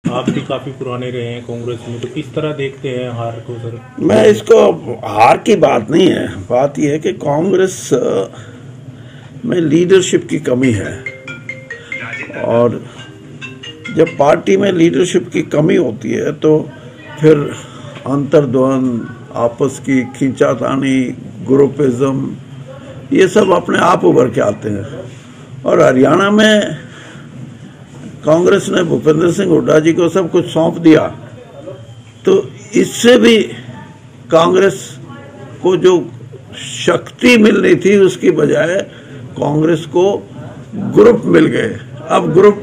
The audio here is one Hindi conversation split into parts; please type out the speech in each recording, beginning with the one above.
आप भी काफी पुराने रहे हैं कांग्रेस में, तो किस तरह देखते हैं हार को सर? मैं इसको हार की बात नहीं है, बात यह है कि कांग्रेस में लीडरशिप की कमी है, और जब पार्टी में लीडरशिप की कमी होती है तो फिर अंतर्द्वंद, आपस की खींचातानी, ग्रुपिज्म, ये सब अपने आप उभर के आते हैं। और हरियाणा में कांग्रेस ने भूपेंद्र सिंह हुड्डा जी को सब कुछ सौंप दिया, तो इससे भी कांग्रेस को जो शक्ति मिलनी थी उसकी बजाय कांग्रेस को ग्रुप मिल गए। अब ग्रुप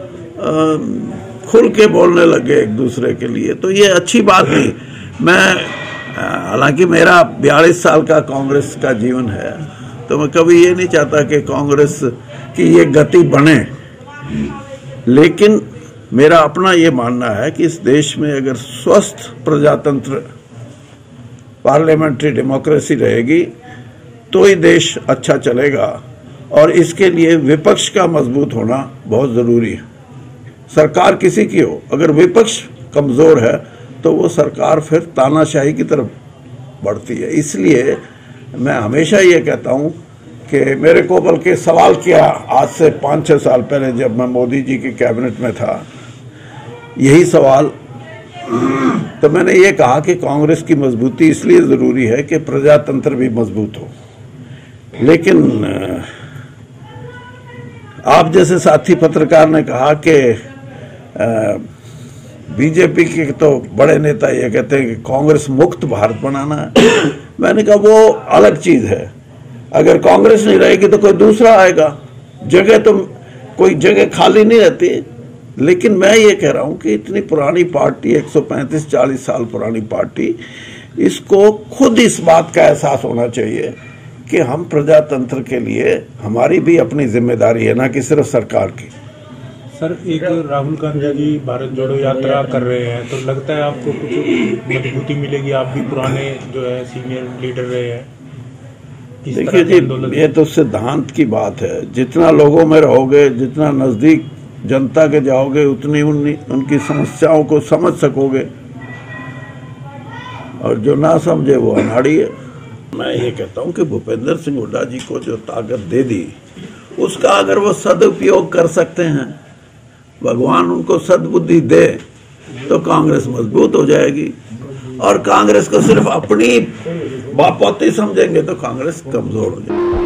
खुल के बोलने लगे एक दूसरे के लिए, तो ये अच्छी बात नहीं। मैं हालांकि मेरा 42 साल का कांग्रेस का जीवन है, तो मैं कभी ये नहीं चाहता कि कांग्रेस की ये गति बने, लेकिन मेरा अपना ये मानना है कि इस देश में अगर स्वस्थ प्रजातंत्र, पार्लियामेंट्री डेमोक्रेसी रहेगी तो ही देश अच्छा चलेगा, और इसके लिए विपक्ष का मजबूत होना बहुत जरूरी है। सरकार किसी की हो, अगर विपक्ष कमजोर है तो वो सरकार फिर तानाशाही की तरफ बढ़ती है। इसलिए मैं हमेशा ये कहता हूं कि मेरे को बल्कि सवाल किया आज से 5-6 साल पहले जब मैं मोदी जी के कैबिनेट में था, यही सवाल, तो मैंने ये कहा कि कांग्रेस की मजबूती इसलिए जरूरी है कि प्रजातंत्र भी मजबूत हो। लेकिन आप जैसे साथी पत्रकार ने कहा कि बीजेपी के तो बड़े नेता ये कहते हैं कि कांग्रेस मुक्त भारत बनाना है। मैंने कहा वो अलग चीज है, अगर कांग्रेस नहीं रहेगी तो कोई दूसरा आएगा, जगह तो कोई जगह खाली नहीं रहती। लेकिन मैं ये कह रहा हूं कि इतनी पुरानी पार्टी, 135-40 साल पुरानी पार्टी, इसको खुद इस बात का एहसास होना चाहिए कि हम प्रजातंत्र के लिए हमारी भी अपनी जिम्मेदारी है, ना कि सिर्फ सरकार की। सर, एक राहुल गांधी जी भारत जोड़ो यात्रा कर रहे हैं, तो लगता है आपको कुछ मजबूती मिलेगी? आप भी पुराने जो है सीनियर लीडर रहे हैं। देखिए जी, ये तो सिद्धांत की बात है। जितना लोगों में रहोगे, जितना नजदीक जनता के जाओगे, उतनी उनकी समस्याओं को समझ सकोगे, और जो ना समझे वो अनाड़ी है। मैं ये कहता हूं कि भूपेंद्र सिंह हुड्डा जी को जो ताकत दे दी, उसका अगर वो सदुपयोग कर सकते हैं, भगवान उनको सद्बुद्धि दे, तो कांग्रेस मजबूत हो जाएगी। और कांग्रेस को सिर्फ अपनी बापौती समझेंगे तो कांग्रेस कमजोर हो जाएगी।